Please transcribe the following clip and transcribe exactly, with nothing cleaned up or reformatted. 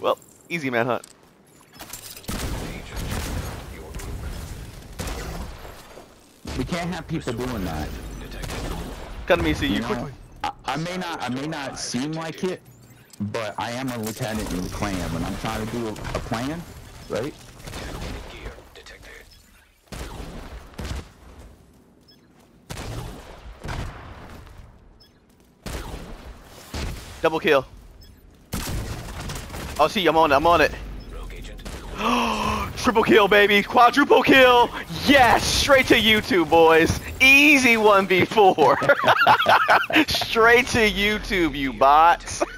Well, easy manhunt. We can't have people doing that. Come to me, see you, You know, quickly. I, I may not, I may not seem like it, but I am a lieutenant in the clan. When I'm trying to do a, a plan, right? Double kill. Oh, see, I'm on it. I'm on it. Triple kill, baby. Quadruple kill. Yes, straight to YouTube, boys. Easy one v four. Straight to YouTube, you bots.